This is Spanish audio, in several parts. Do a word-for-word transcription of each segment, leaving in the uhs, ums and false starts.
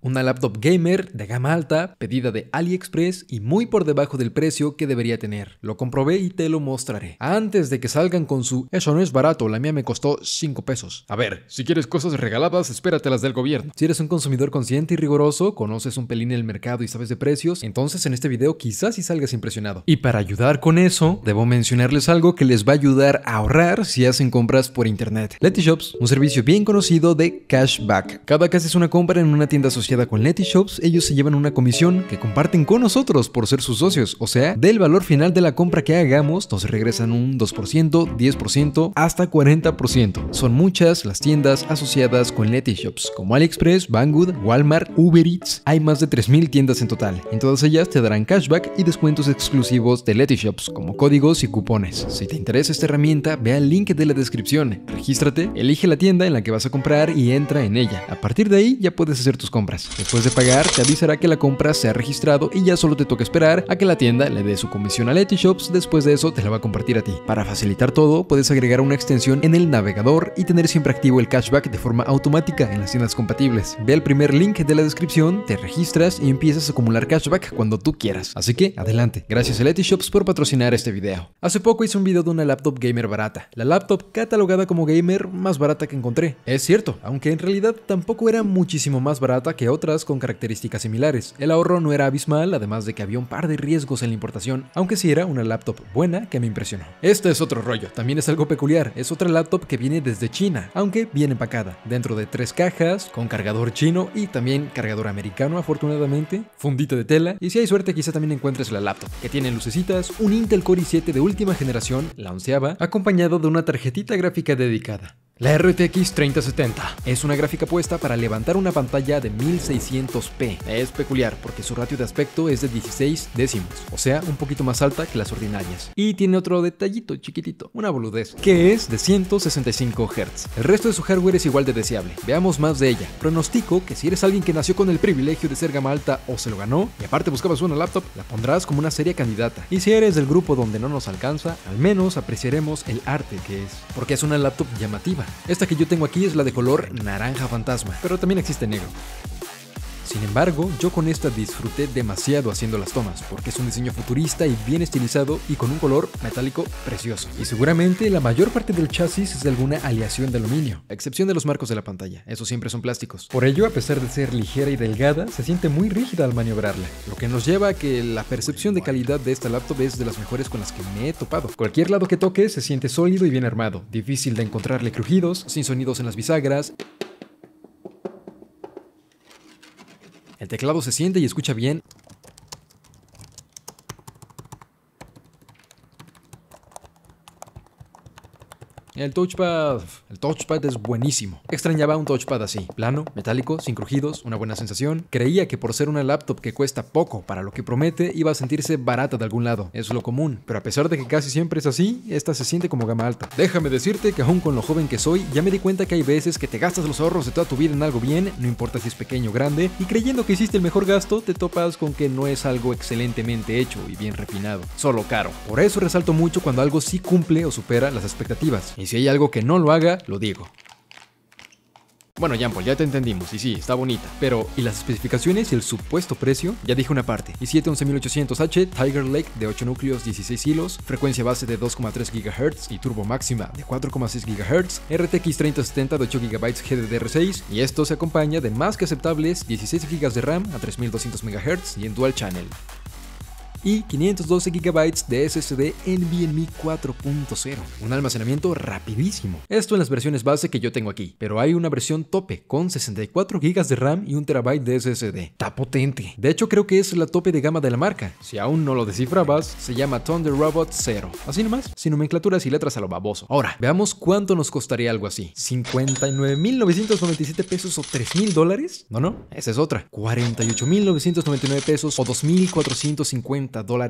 Una laptop gamer de gama alta, pedida de AliExpress y muy por debajo del precio que debería tener. Lo comprobé y te lo mostraré. Antes de que salgan con su "eso no es barato, la mía me costó cinco pesos". A ver, si quieres cosas regaladas, espératelas del gobierno. Si eres un consumidor consciente y riguroso, conoces un pelín el mercado y sabes de precios, entonces en este video quizás sí salgas impresionado. Y para ayudar con eso, debo mencionarles algo que les va a ayudar a ahorrar si hacen compras por internet. Letyshops, un servicio bien conocido de cashback. Cada que haces una compra en una tienda asociada con Letyshops, ellos se llevan una comisión que comparten con nosotros por ser sus socios, o sea, del valor final de la compra que hagamos, nos regresan un dos por ciento, diez por ciento, hasta cuarenta por ciento. Son muchas las tiendas asociadas con Letyshops, como AliExpress, Banggood, Walmart, Uber Eats. Hay más de tres mil tiendas en total. En todas ellas te darán cashback y descuentos exclusivos de Letyshops, como códigos y cupones. Si te interesa esta herramienta, ve al link de la descripción, regístrate, elige la tienda en la que vas a comprar y entra en ella. A partir de ahí ya puedes hacer tus compras. Después de pagar, te avisará que la compra se ha registrado y ya solo te toca esperar a que la tienda le dé su comisión a Letyshops. Después de eso, te la va a compartir a ti. Para facilitar todo, puedes agregar una extensión en el navegador y tener siempre activo el cashback de forma automática en las tiendas compatibles. Ve al primer link de la descripción, te registras y empiezas a acumular cashback cuando tú quieras. Así que, adelante. Gracias a Letyshops por patrocinar este video. Hace poco hice un video de una laptop gamer barata. La laptop catalogada como gamer más barata que encontré. Es cierto, aunque en realidad tampoco era muchísimo más barata que otras con características similares. El ahorro no era abismal, además de que había un par de riesgos en la importación, aunque sí era una laptop buena que me impresionó. Este es otro rollo, también es algo peculiar, es otra laptop que viene desde China, aunque bien empacada, dentro de tres cajas, con cargador chino y también cargador americano afortunadamente, fundito de tela, y si hay suerte quizá también encuentres la laptop, que tiene lucecitas, un Intel Core i siete de última generación, la onceava, acompañado de una tarjetita gráfica dedicada. La R T X treinta setenta es una gráfica puesta para levantar una pantalla de mil seiscientos p. Es peculiar porque su ratio de aspecto es de dieciséis décimos, o sea, un poquito más alta que las ordinarias. Y tiene otro detallito chiquitito, una boludez, que es de ciento sesenta y cinco hertz. El resto de su hardware es igual de deseable. Veamos más de ella. Pronostico que si eres alguien que nació con el privilegio de ser gama alta o se lo ganó, y aparte buscabas una laptop, la pondrás como una seria candidata. Y si eres del grupo donde no nos alcanza, al menos apreciaremos el arte que es, porque es una laptop llamativa. Esta que yo tengo aquí es la de color naranja fantasma, pero también existe negro. Sin embargo, yo con esta disfruté demasiado haciendo las tomas, porque es un diseño futurista y bien estilizado y con un color metálico precioso. Y seguramente la mayor parte del chasis es de alguna aleación de aluminio, a excepción de los marcos de la pantalla, esos siempre son plásticos. Por ello, a pesar de ser ligera y delgada, se siente muy rígida al maniobrarla, lo que nos lleva a que la percepción de calidad de esta laptop es de las mejores con las que me he topado. Cualquier lado que toque se siente sólido y bien armado, difícil de encontrarle crujidos, sin sonidos en las bisagras. El teclado se siente y escucha bien. El touchpad, el touchpad es buenísimo. Extrañaba un touchpad así, plano, metálico, sin crujidos, una buena sensación. Creía que por ser una laptop que cuesta poco para lo que promete, iba a sentirse barata de algún lado. Eso es lo común, pero a pesar de que casi siempre es así, esta se siente como gama alta. Déjame decirte que aún con lo joven que soy, ya me di cuenta que hay veces que te gastas los ahorros de toda tu vida en algo bien, no importa si es pequeño o grande, y creyendo que hiciste el mejor gasto, te topas con que no es algo excelentemente hecho y bien refinado, solo caro. Por eso resalto mucho cuando algo sí cumple o supera las expectativas. Y si hay algo que no lo haga, lo digo. Bueno, Jampol, ya te entendimos, y sí, está bonita. Pero, ¿y las especificaciones y el supuesto precio? Ya dije una parte. i siete once mil ochocientos H, Tiger Lake de ocho núcleos, dieciséis hilos, frecuencia base de dos coma tres gigahertz y turbo máxima de cuatro coma seis gigahertz, R T X treinta setenta de ocho gigabytes G D D R seis, y esto se acompaña de más que aceptables dieciséis gigabytes de RAM a tres mil doscientos megahertz y en dual channel. Y quinientos doce gigabytes de S S D NVMe cuatro punto cero, un almacenamiento rapidísimo. Esto en las versiones base que yo tengo aquí, pero hay una versión tope con sesenta y cuatro gigabytes de RAM y un terabyte de S S D. Está potente. De hecho creo que es la tope de gama de la marca. Si aún no lo descifrabas, se llama Thunder Robot cero. Así nomás, sin nomenclaturas y letras a lo baboso. Ahora, veamos cuánto nos costaría algo así. ¿cincuenta y nueve mil novecientos noventa y siete pesos o tres mil dólares? No, no, esa es otra. ¿cuarenta y ocho mil novecientos noventa y nueve pesos o dos mil cuatrocientos cincuenta dólares?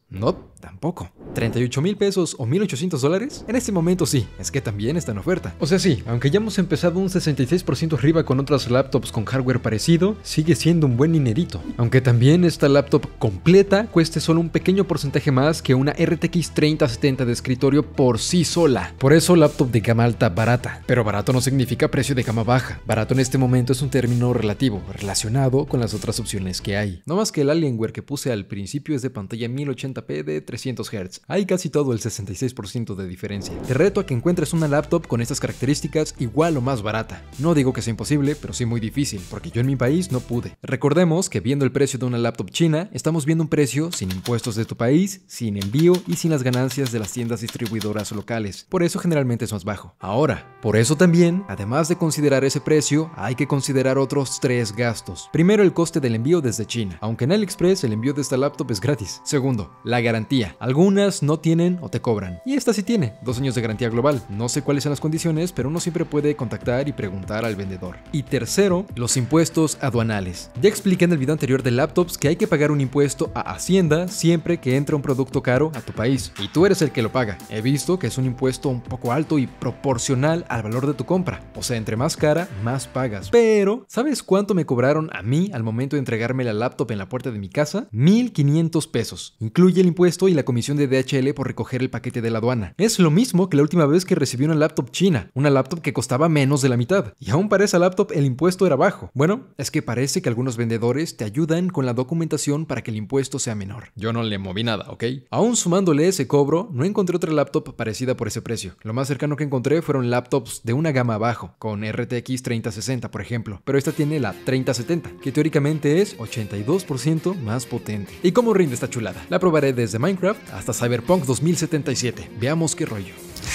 No, tampoco. ¿treinta y ocho mil pesos o mil ochocientos dólares? En este momento sí, es que también está en oferta. O sea, sí, aunque ya hemos empezado un sesenta y seis por ciento arriba con otras laptops con hardware parecido, sigue siendo un buen dinerito. Aunque también esta laptop completa cueste solo un pequeño porcentaje más que una R T X treinta setenta de escritorio por sí sola. Por eso laptop de gama alta barata. Pero barato no significa precio de gama baja. Barato en este momento es un término relativo, relacionado con las otras opciones que hay. No más que el Alienware que puse al principio es de pantalla mil ochenta p de trescientos hertz. Hay casi todo el sesenta y seis por ciento de diferencia. Te reto a que encuentres una laptop con estas características igual o más barata. No digo que sea imposible, pero sí muy difícil, porque yo en mi país no pude. Recordemos que viendo el precio de una laptop china, estamos viendo un precio sin impuestos de tu país, sin envío y sin las ganancias de las tiendas distribuidoras locales. Por eso generalmente es más bajo. Ahora, por eso también, además de considerar ese precio, hay que considerar otros tres gastos. Primero, el coste del envío desde China. Aunque en AliExpress el envío de esta laptop es gratis. Segundo, la garantía. Algunas no tienen o te cobran. Y esta sí tiene, dos años de garantía global. No sé cuáles son las condiciones, pero uno siempre puede contactar y preguntar al vendedor. Y tercero, los impuestos aduanales. Ya expliqué en el video anterior de laptops que hay que pagar un impuesto a Hacienda siempre que entra un producto caro a tu país. Y tú eres el que lo paga. He visto que es un impuesto un poco alto y proporcional al valor de tu compra. O sea, entre más cara, más pagas. Pero, ¿sabes cuánto me cobraron a mí al momento de entregarme la laptop en la puerta de mi casa? mil quinientos pesos. Incluye el impuesto y la comisión de D H L por recoger el paquete de la aduana. Es lo mismo que la última vez que recibí una laptop china, una laptop que costaba menos de la mitad. Y aún para esa laptop el impuesto era bajo. Bueno, es que parece que algunos vendedores te ayudan con la documentación para que el impuesto sea menor. Yo no le moví nada, ¿ok? Aún sumándole ese cobro, no encontré otra laptop parecida por ese precio. Lo más cercano que encontré fueron laptops de una gama abajo, con R T X treinta sesenta, por ejemplo. Pero esta tiene la treinta setenta, que teóricamente es ochenta y dos por ciento más potente. ¿Y cómo rinde esta chulada? La probaré desde Minecraft hasta Cyberpunk dos mil setenta y siete. Veamos qué rollo.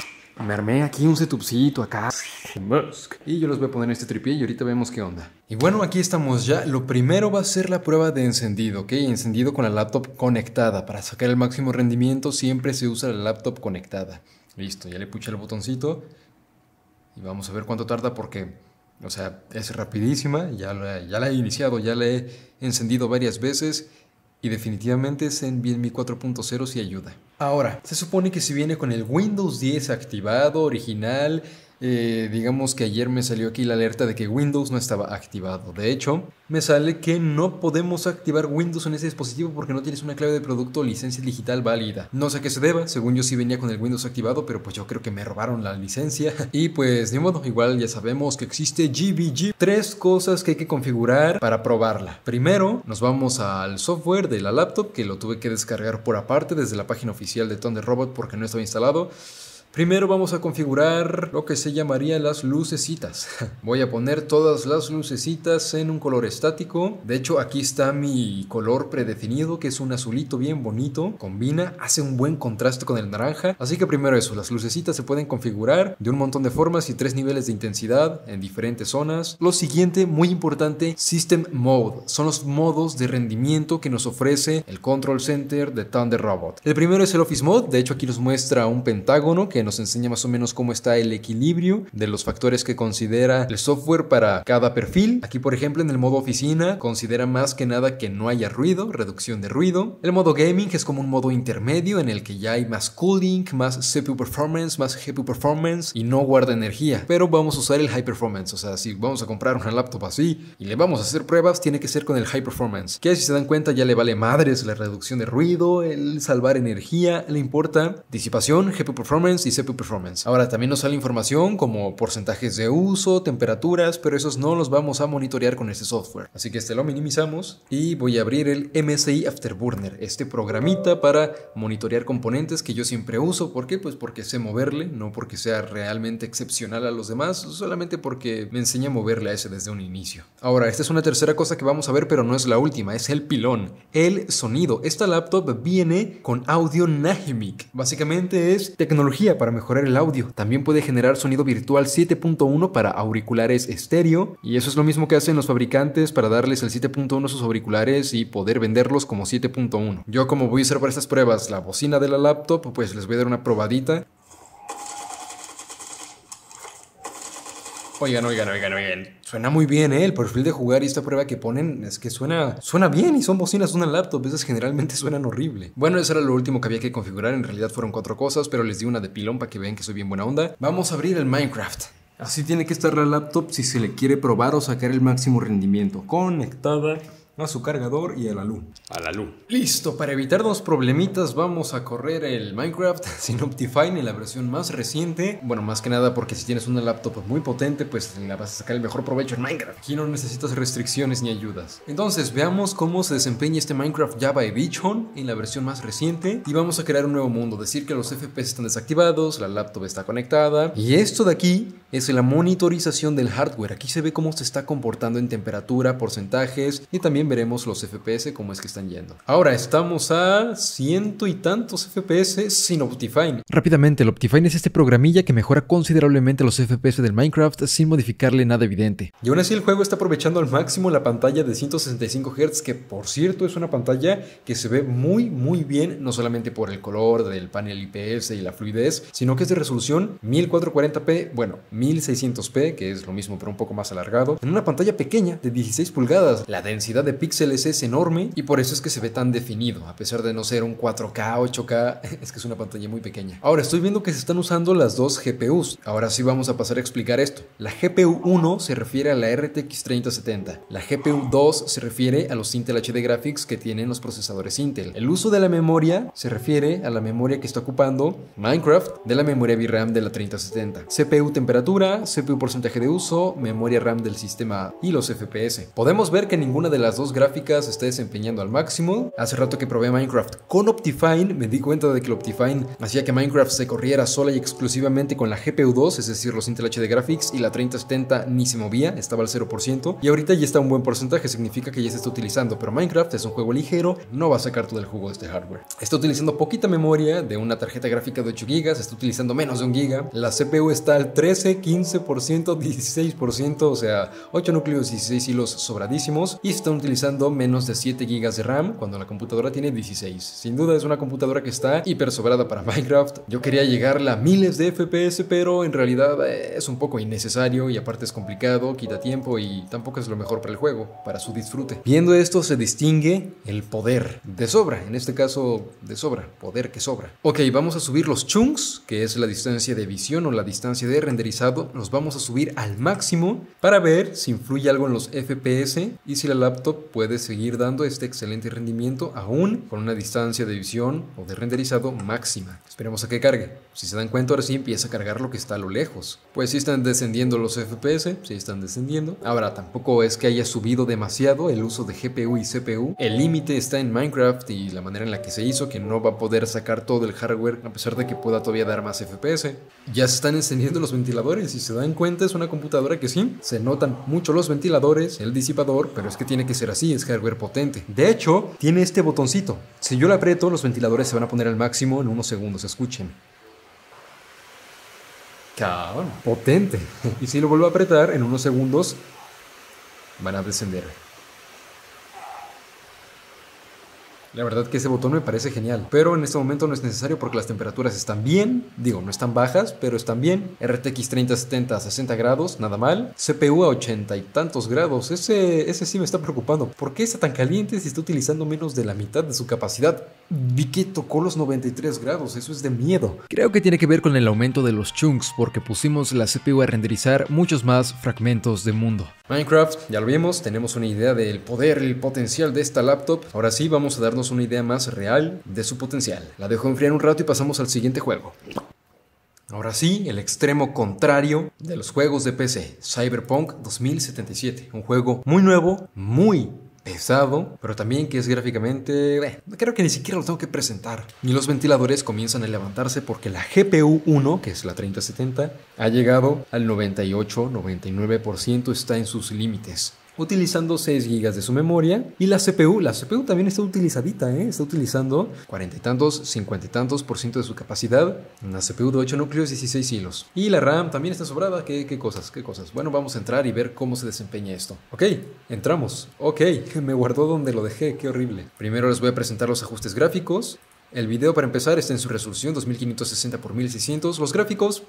Me armé aquí un setupcito acá. Y yo los voy a poner en este tripié y ahorita vemos qué onda. Y bueno, aquí estamos ya. Lo primero va a ser la prueba de encendido, ¿ok? Encendido con la laptop conectada. Para sacar el máximo rendimiento siempre se usa la laptop conectada. Listo, ya le puse el botoncito. Y vamos a ver cuánto tarda porque, o sea, es rapidísima. Ya la, ya la he iniciado, ya la he encendido varias veces. Y definitivamente ZenBNB cuatro punto cero sí ayuda. Ahora, se supone que si viene con el Windows diez activado, original, eh, digamos que ayer me salió aquí la alerta de que Windows no estaba activado. De hecho, me sale que no podemos activar Windows en ese dispositivo porque no tienes una clave de producto o licencia digital válida. No sé a qué se deba, según yo sí venía con el Windows activado, pero pues yo creo que me robaron la licencia. Y pues ni modo, igual ya sabemos que existe G V G. Tres cosas que hay que configurar para probarla. Primero, nos vamos al software de la laptop, que lo tuve que descargar por aparte desde la página oficial de ThunderRobot porque no estaba instalado. Primero vamos a configurar lo que se llamaría las lucecitas. Voy a poner todas las lucecitas en un color estático. De hecho, aquí está mi color predefinido, que es un azulito bien bonito. Combina, hace un buen contraste con el naranja. Así que primero eso, las lucecitas se pueden configurar de un montón de formas y tres niveles de intensidad en diferentes zonas. Lo siguiente, muy importante, System Mode. Son los modos de rendimiento que nos ofrece el Control Center de ThunderRobot. El primero es el Office Mode. De hecho, aquí nos muestra un pentágono que nos enseña más o menos cómo está el equilibrio de los factores que considera el software para cada perfil. Aquí, por ejemplo, en el modo oficina considera más que nada que no haya ruido, reducción de ruido. El modo gaming es como un modo intermedio en el que ya hay más cooling, más C P U performance, más G P U performance y no guarda energía. Pero vamos a usar el high performance, o sea, si vamos a comprar una laptop así y le vamos a hacer pruebas, tiene que ser con el high performance, que si se dan cuenta ya le vale madres la reducción de ruido, el salvar energía, le importa disipación, G P U performance y C P U performance. Ahora también nos sale información como porcentajes de uso, temperaturas, pero esos no los vamos a monitorear con este software. Así que este lo minimizamos y voy a abrir el M S I Afterburner, este programita para monitorear componentes que yo siempre uso. ¿Por qué? Pues porque sé moverle, no porque sea realmente excepcional a los demás, solamente porque me enseña a moverle a ese desde un inicio. Ahora, esta es una tercera cosa que vamos a ver, pero no es la última, es el pilón, el sonido. Esta laptop viene con audio Nahimic. Básicamente es tecnología para mejorar el audio. También puede generar sonido virtual siete punto uno para auriculares estéreo, y eso es lo mismo que hacen los fabricantes para darles el siete punto uno a sus auriculares y poder venderlos como siete punto uno. Yo, como voy a usar para estas pruebas la bocina de la laptop, pues les voy a dar una probadita. Oigan, oigan, oigan, oigan. Suena muy bien, ¿eh? El perfil de jugar y esta prueba que ponen es que suena, suena bien y son bocinas de una laptop. Esas generalmente suenan horrible. Bueno, eso era lo último que había que configurar. En realidad fueron cuatro cosas, pero les di una de pilón para que vean que soy bien buena onda. Vamos a abrir el Minecraft. Así tiene que estar la laptop si se le quiere probar o sacar el máximo rendimiento. Conectada a su cargador y a la luz. A la luz. Listo, para evitarnos problemitas vamos a correr el Minecraft sin Optifine en la versión más reciente. Bueno, más que nada porque si tienes una laptop muy potente, pues la vas a sacar el mejor provecho en Minecraft. Aquí no necesitas restricciones ni ayudas. Entonces, veamos cómo se desempeña este Minecraft Java Edition en la versión más reciente. Y vamos a crear un nuevo mundo, decir que los F P S están desactivados, la laptop está conectada. Y esto de aquí es la monitorización del hardware. Aquí se ve cómo se está comportando en temperatura, porcentajes y también veremos los F P S, cómo es que están yendo. Ahora estamos a ciento y tantos F P S sin Optifine. Rápidamente, el Optifine es este programilla que mejora considerablemente los F P S del Minecraft sin modificarle nada evidente. Y aún así el juego está aprovechando al máximo la pantalla de ciento sesenta y cinco hertz, que por cierto es una pantalla que se ve muy muy bien, no solamente por el color del panel I P S y la fluidez, sino que es de resolución mil cuatrocientos cuarenta p, bueno, mil seiscientos p, que es lo mismo pero un poco más alargado, en una pantalla pequeña de dieciséis pulgadas. La densidad de píxeles es enorme y por eso es que se ve tan definido, a pesar de no ser un cuatro K, ocho K, es que es una pantalla muy pequeña. Ahora estoy viendo que se están usando las dos G P Us. Ahora sí vamos a pasar a explicar esto. La G P U uno se refiere a la R T X treinta setenta. La G P U dos se refiere a los Intel H D Graphics que tienen los procesadores Intel. El uso de la memoria se refiere a la memoria que está ocupando Minecraft de la memoria V RAM de la treinta setenta. C P U temperatura, C P U porcentaje de uso, memoria RAM del sistema y los F P S. Podemos ver que ninguna de las dos gráficas se está desempeñando al máximo. Hace rato que probé Minecraft con Optifine, me di cuenta de que el Optifine hacía que Minecraft se corriera sola y exclusivamente con la G P U dos, es decir, los Intel H D Graphics, y la treinta setenta ni se movía, estaba al cero por ciento, y ahorita ya está un buen porcentaje, significa que ya se está utilizando, pero Minecraft es un juego ligero, no va a sacar todo el jugo de este hardware. Está utilizando poquita memoria de una tarjeta gráfica de ocho gigas, está utilizando menos de un giga, la C P U está al trece, quince por ciento, dieciséis por ciento, o sea, ocho núcleos, dieciséis hilos sobradísimos, y están utilizando menos de siete gigas de RAM cuando la computadora tiene dieciséis. Sin duda es una computadora que está hiper sobrada para Minecraft. Yo quería llegarla a miles de F P S, pero en realidad eh, es un poco innecesario y aparte es complicado, quita tiempo y tampoco es lo mejor para el juego, para su disfrute. Viendo esto se distingue el poder de sobra, en este caso de sobra, poder que sobra. Ok, vamos a subir los chunks, que es la distancia de visión o la distancia de renderizado, los vamos a subir al máximo para ver si influye algo en los F P S y si la laptop puede seguir dando este excelente rendimiento aún con una distancia de visión o de renderizado máxima. Esperemos a que cargue. Si se dan cuenta, ahora sí empieza a cargar lo que está a lo lejos. Pues sí están descendiendo los F P S, sí están descendiendo. Ahora tampoco es que haya subido demasiado el uso de G P U y C P U. El límite está en Minecraft y la manera en la que se hizo, que no va a poder sacar todo el hardware a pesar de que pueda todavía dar más F P S. Ya se están encendiendo los ventiladores y si se dan cuenta es una computadora que sí, se notan mucho los ventiladores, el disipador, pero es que tiene que ser así, es hardware potente. De hecho, tiene este botoncito. Si yo lo aprieto, los ventiladores se van a poner al máximo en unos segundos, escuchen. Cabrón, potente. Y si lo vuelvo a apretar, en unos segundos van a descender. La verdad que ese botón me parece genial, pero en este momento no es necesario porque las temperaturas están bien, digo, no están bajas, pero están bien. R T X treinta setenta a sesenta grados, nada mal. C P U a ochenta y tantos grados, ese, ese sí me está preocupando. ¿Por qué está tan caliente si está utilizando menos de la mitad de su capacidad? Vi que tocó los noventa y tres grados, eso es de miedo. Creo que tiene que ver con el aumento de los chunks, porque pusimos la C P U a renderizar muchos más fragmentos de mundo. Minecraft, ya lo vimos, tenemos una idea del poder, el potencial de esta laptop. Ahora sí, vamos a darnos una idea más real de su potencial. La dejo enfriar un rato y pasamos al siguiente juego. Ahora sí, el extremo contrario de los juegos de P C, Cyberpunk dos mil setenta y siete. Un juego muy nuevo, muy pesado, pero también que es gráficamente... Eh, creo que ni siquiera lo tengo que presentar. Y los ventiladores comienzan a levantarse porque la G P U uno, que es la treinta setenta, ha llegado al noventa y ocho, noventa y nueve por ciento, está en sus límites, utilizando seis gigas de su memoria. Y la C P U, la C P U también está utilizadita, ¿eh? Está utilizando cuarenta y tantos, cincuenta y tantos por ciento de su capacidad. Una C P U de ocho núcleos, dieciséis hilos. Y la RAM también está sobrada. ¿Qué, qué cosas? ¿Qué cosas? Bueno, vamos a entrar y ver cómo se desempeña esto. Ok, entramos. Ok, me guardó donde lo dejé, qué horrible. Primero les voy a presentar los ajustes gráficos. El video para empezar está en su resolución dos mil quinientos sesenta por mil seiscientos. Los gráficos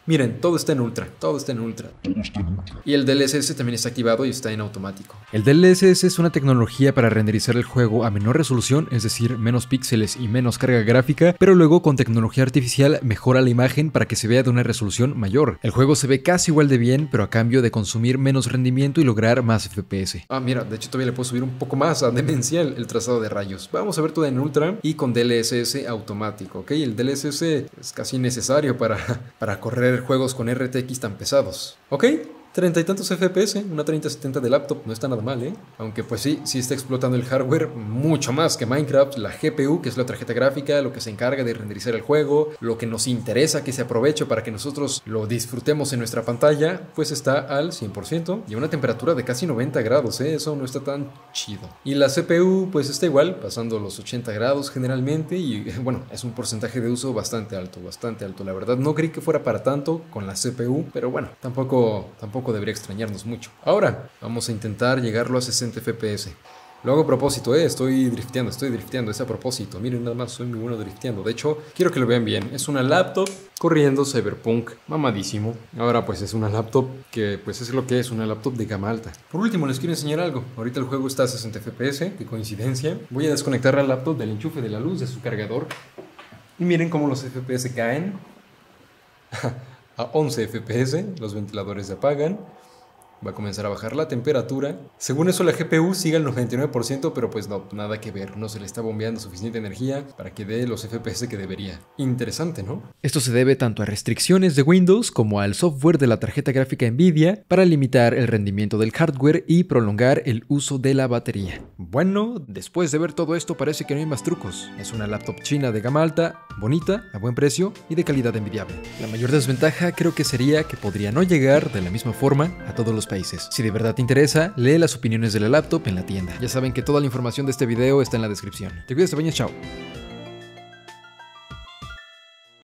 Miren, todo está en ultra, todo está en ultra. Y el D L S S también está activado y está en automático. El D L S S es una tecnología para renderizar el juego a menor resolución, es decir, menos píxeles y menos carga gráfica, pero luego con tecnología artificial mejora la imagen para que se vea de una resolución mayor. El juego se ve casi igual de bien, pero a cambio de consumir menos rendimiento y lograr más F P S. Ah, mira, de hecho todavía le puedo subir un poco más a demencial el trazado de rayos. Vamos a ver todo en ultra y con D L S S automático, ¿ok? El D L S S es casi necesario para, para correr juegos con R T X tan pesados, ¿ok? Treinta y tantos F P S, una treinta setenta de laptop, no está nada mal, ¿eh? Aunque pues sí, sí está explotando el hardware mucho más que Minecraft, la G P U, que es la tarjeta gráfica, lo que se encarga de renderizar el juego, lo que nos interesa que se aproveche para que nosotros lo disfrutemos en nuestra pantalla, pues está al cien por ciento y a una temperatura de casi noventa grados, ¿eh? Eso no está tan chido. Y la C P U pues está igual, pasando los ochenta grados generalmente y bueno, es un porcentaje de uso bastante alto, bastante alto. La verdad no creí que fuera para tanto con la C P U, pero bueno, tampoco, tampoco debería extrañarnos mucho. Ahora vamos a intentar llegarlo a sesenta F P S. Lo hago a propósito, eh, estoy drifteando, estoy drifteando, es a propósito. Miren nada más, soy muy bueno drifteando. De hecho, quiero que lo vean bien. Es una laptop corriendo Cyberpunk, mamadísimo. Ahora pues es una laptop que pues es lo que es, una laptop de gama alta. Por último les quiero enseñar algo. Ahorita el juego está a sesenta F P S, qué coincidencia. Voy a desconectar la laptop del enchufe de la luz de su cargador. Y miren cómo los F P S caen. A once F P S, los ventiladores se apagan. Va a comenzar a bajar la temperatura. Según eso la G P U sigue al noventa y nueve por ciento, pero pues no, nada que ver. No se le está bombeando suficiente energía para que dé los F P S que debería. Interesante, ¿no? Esto se debe tanto a restricciones de Windows como al software de la tarjeta gráfica Nvidia para limitar el rendimiento del hardware y prolongar el uso de la batería. Bueno, después de ver todo esto parece que no hay más trucos. Es una laptop china de gama alta, bonita, a buen precio y de calidad envidiable. La mayor desventaja creo que sería que podría no llegar de la misma forma a todos los países. Si de verdad te interesa, lee las opiniones de la laptop en la tienda. Ya saben que toda la información de este video está en la descripción. Te cuidas, te bañas, chao.